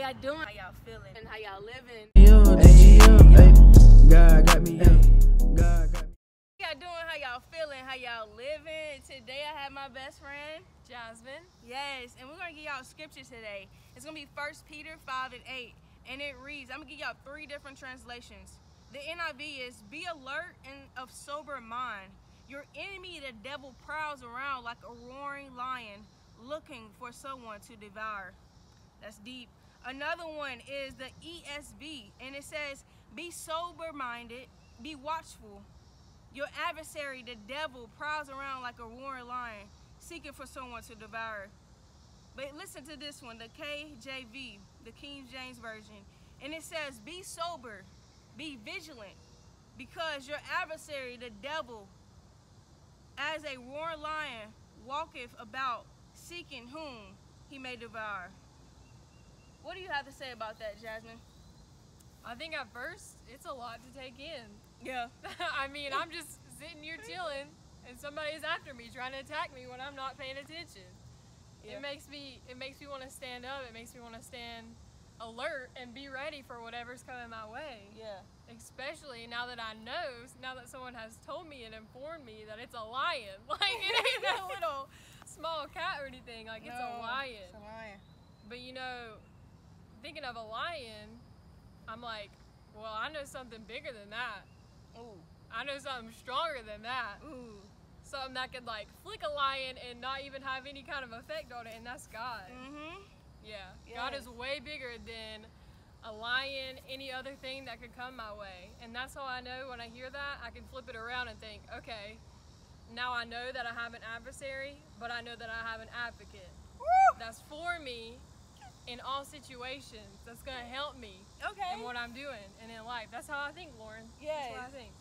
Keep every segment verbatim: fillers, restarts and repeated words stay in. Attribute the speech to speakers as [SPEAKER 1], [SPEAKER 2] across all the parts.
[SPEAKER 1] y'all doing? How y'all feeling? And how y'all living?
[SPEAKER 2] God got me. God got me.
[SPEAKER 1] How y'all doing? How y'all feeling? How y'all living? Today I have my best friend,
[SPEAKER 3] Jasmine.
[SPEAKER 1] Yes, and we're gonna give y'all scripture today. It's gonna be First Peter five and eight, and it reads. I'm gonna give y'all three different translations. The N I V is, "Be alert and of sober mind. Your enemy, the devil, prowls around like a roaring lion, looking for someone to devour." That's deep. Another one is the E S V, and it says, "Be sober-minded, be watchful. Your adversary, the devil, prowls around like a roaring lion, seeking for someone to devour." But listen to this one, the K J V, the King James Version, and it says, "Be sober, be vigilant, because your adversary, the devil, as a roaring lion, walketh about, seeking whom he may devour." What do you have to say about that, Jasmine?
[SPEAKER 3] I think at first, it's a lot to take in.
[SPEAKER 1] Yeah.
[SPEAKER 3] I mean, I'm just sitting here chilling, and somebody's after me, trying to attack me when I'm not paying attention.
[SPEAKER 1] Yeah.
[SPEAKER 3] It makes me, it makes me want to stand up. It makes me want to stand alert and be ready for whatever's coming my way.
[SPEAKER 1] Yeah.
[SPEAKER 3] Especially now that I know, now that someone has told me and informed me that it's a lion. Like, it ain't that little small cat or anything. Like, it's
[SPEAKER 1] No,
[SPEAKER 3] a lion.
[SPEAKER 1] It's a lion.
[SPEAKER 3] But you know, thinking of a lion, I'm like, well, I know something bigger than that.
[SPEAKER 1] Ooh.
[SPEAKER 3] I know something stronger than that.
[SPEAKER 1] Ooh.
[SPEAKER 3] Something that could like flick a lion and not even have any kind of effect on it, and that's God.
[SPEAKER 1] Mm-hmm.
[SPEAKER 3] Yeah.
[SPEAKER 1] Yes.
[SPEAKER 3] God is way bigger than a lion, any other thing that could come my way. And that's how I know when I hear that, I can flip it around and think, okay, now I know that I have an adversary, but I know that I have an advocate.
[SPEAKER 1] Woo!
[SPEAKER 3] That's for me in all situations. That's gonna help me
[SPEAKER 1] Okay.
[SPEAKER 3] in what I'm doing and in life. That's how I think, Lauren.
[SPEAKER 1] Yes.
[SPEAKER 3] That's what I think.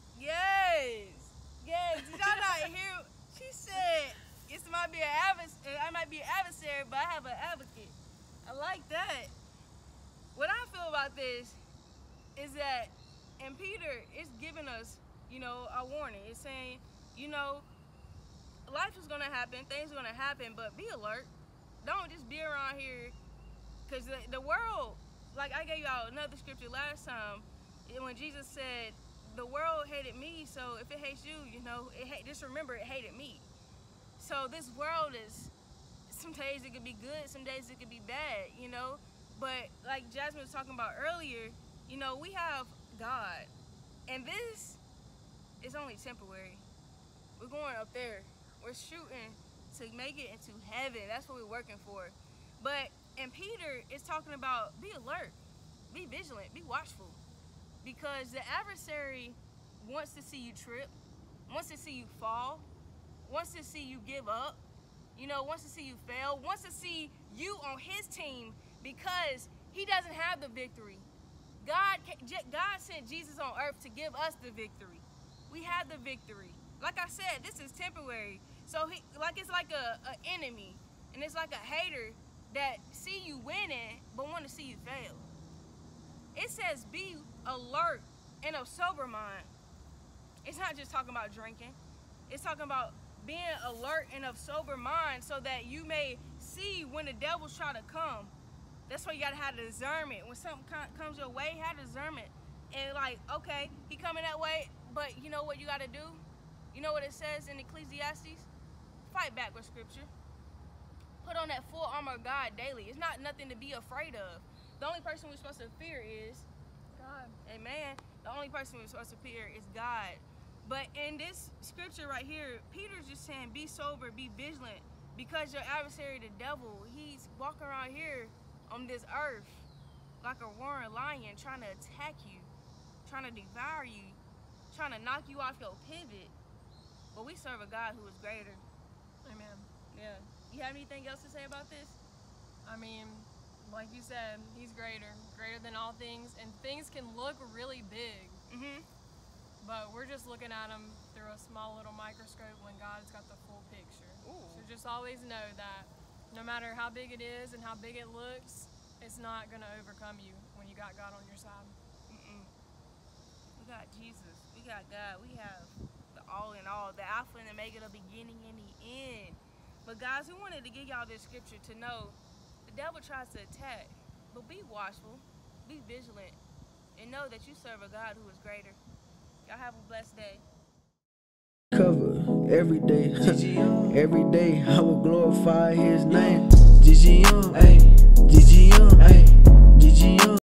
[SPEAKER 1] Yes. Yes. Did y'all not hear? She said, "It might be an adversary. I might be an adversary, but I have an advocate." I like that. What I feel about this is that, and Peter is giving us, you know, a warning. It's saying, you know, life is gonna happen, things are gonna happen, but be alert. Don't just be around here, because the, the world, like I gave y'all another scripture last time, when Jesus said, "The world hated me, so if it hates you, you know, it ha just remember it hated me." So this world is, some days it could be good, some days it could be bad, you know. But like Jasmine was talking about earlier, you know, we have God, and this is only temporary. We're going up there. We're shooting to make it into heaven. That's what we're working for. But, and Peter is talking about, be alert, be vigilant, be watchful, because the adversary wants to see you trip, wants to see you fall, wants to see you give up, you know, wants to see you fail, wants to see you on his team, because he doesn't have the victory. God, God sent Jesus on earth to give us the victory. We have the victory. Like I said, this is temporary. So he, like it's like a, a enemy, and it's like a hater that see you winning but want to see you fail. It says be alert and of sober mind. It's not just talking about drinking. It's talking about being alert and of sober mind, so that you may see when the devil's trying to come. That's why you gotta have discernment. When something comes your way, have discernment. And like, okay, he coming that way, but you know what you gotta do? You know what it says in Ecclesiastes? Fight back with scripture. Put on that full armor of God daily. It's not nothing to be afraid of. The only person we're supposed to fear is
[SPEAKER 3] God.
[SPEAKER 1] Amen. The only person we're supposed to fear is God. But in this scripture right here, Peter's just saying, be sober, be vigilant, because your adversary, the devil, he's walking around here on this earth like a roaring lion, trying to attack you, trying to devour you, trying to knock you off your pivot. But we serve a God who is greater.
[SPEAKER 3] Amen.
[SPEAKER 1] Yeah. You have anything else to say about this?
[SPEAKER 3] I mean, like you said, he's greater, greater than all things, and things can look really big.
[SPEAKER 1] Mm-hmm.
[SPEAKER 3] But we're just looking at them through a small little microscope when God's got the full picture.
[SPEAKER 1] Ooh.
[SPEAKER 3] So just always know that no matter how big it is and how big it looks, it's not going to overcome you when you got God on your side.
[SPEAKER 1] Mm-mm. We got Jesus. We got God. We have the all in all, the Alpha and the Omega, the beginning and the end. But guys, we wanted to give y'all this scripture to know the devil tries to attack. But be watchful, be vigilant, and know that you serve a God who is greater. Y'all have a blessed day.
[SPEAKER 2] Cover every day, every day I will glorify his name. G G M, hey, G G M, hey, G G M.